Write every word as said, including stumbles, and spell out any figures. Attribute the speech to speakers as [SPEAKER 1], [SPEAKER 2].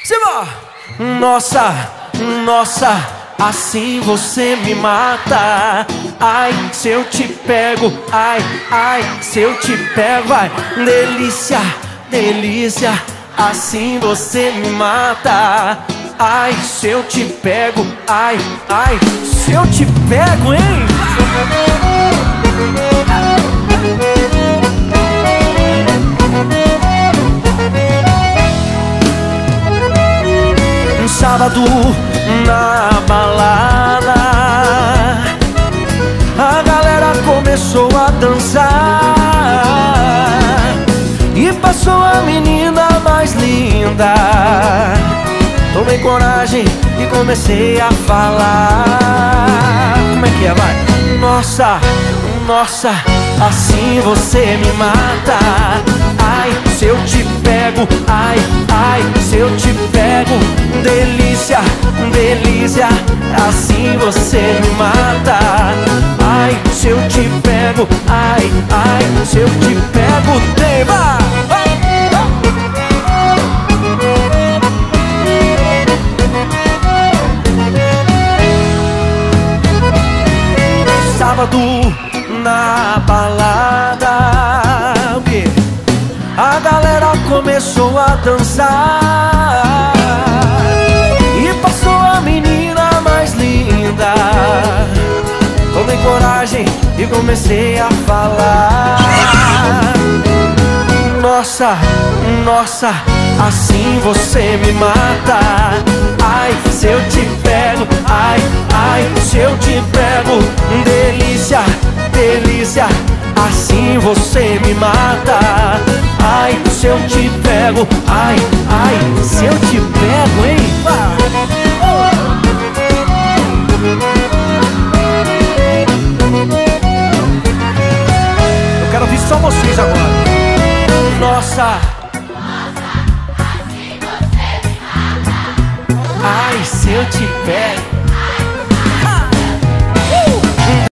[SPEAKER 1] Simbora! Nossa, nossa, assim você me mata. Ai, se eu te pego, ai, ai, se eu te pego, vai. Delícia, delícia, assim você me mata. Ai, se eu te pego, ai, ai, se eu te pego, hein? Um sábado na balada, a galera começou a dançar e passou a menina mais linda. Tomei coragem e comecei a falar. Como é que é, vai? Nossa, nossa, assim você me mata. Ai, se eu te pego, ai, ai, se eu te pego. Delícia, delícia, assim você me mata. Ai, se eu te pego, ai, ai, se eu te pego. Tema! Sábado na balada, a galera começou a dançar e passou a menina mais linda. Tomei coragem e comecei a falar. Nossa, nossa, assim você me mata. Ai, se eu te pego, ai, ai, se eu te pego. Delícia, delícia, assim você me mata. Ai, se eu te pego, ai, ai, se eu te pego, hein? Eu quero ouvir só vocês agora. Nossa, ai, se eu te pego.